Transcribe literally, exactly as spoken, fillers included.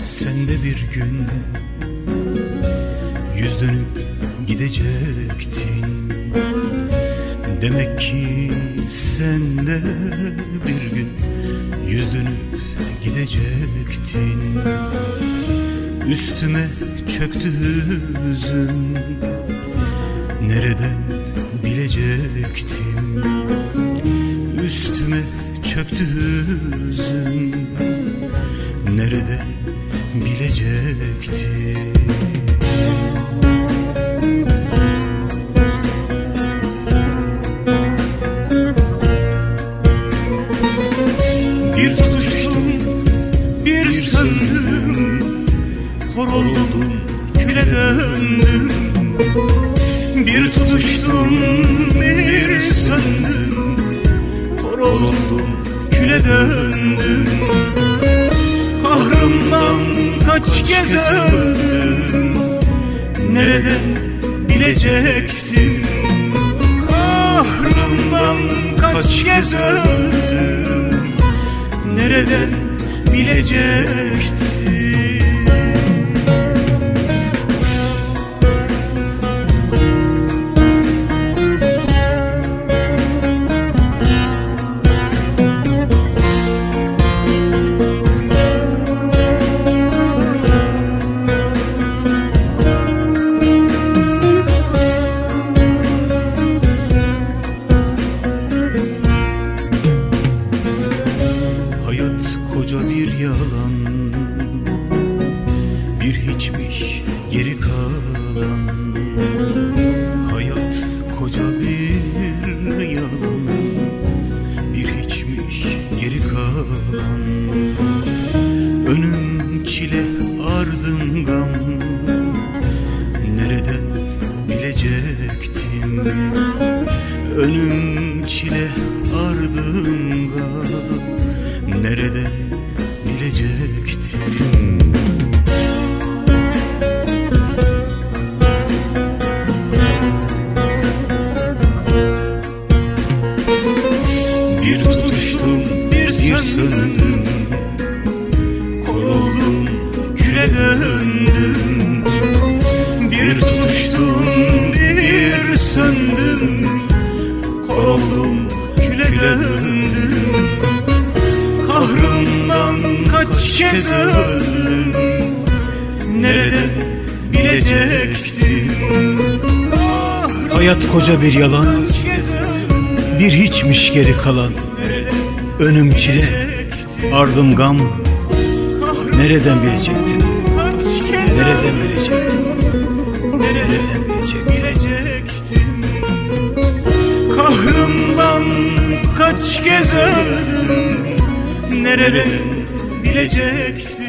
Sen de bir gün yüz dönüp gidecektin. Demek ki sen de bir gün yüz dönüp gidecektin. Üstüme çöktü hüzün, nereden bilecektim? Üstüme çöktü hüzün, nereden bilecektim? Bir tutuştum, bir söndüm, kor oldum, küle döndüm. Bir tutuştum, bir söndüm, kor oldum, küle döndüm. Kahrımdan kaç kez öldüm, nereden bilecektim? Kahrımdan kaç kez öldüm, nereden bilecektim? Koca bir yalan, bir hiçmiş geri kalan. Hayat koca bir yalan, bir hiçmiş geri kalan. Önüm çile, ardım gam, nereden bilecektim? Önüm çile, ardım gam, nereden bilecektim? Bir tutuştum, bir söndüm, kor oldum, küle döndüm. Bir tutuştum, bir söndüm, kor oldum, küle döndüm. Kahrımdan kaç kez öldüm, nereden bilecektim? Hayat koca bir yalan, bir hiçmiş geri kalan. Önüm çile, ardım gam, nereden bilecektim? Nereden bilecektim? Nereden bilecektim? Kahrımdan kaç kez öldüm, nereden bilecektim?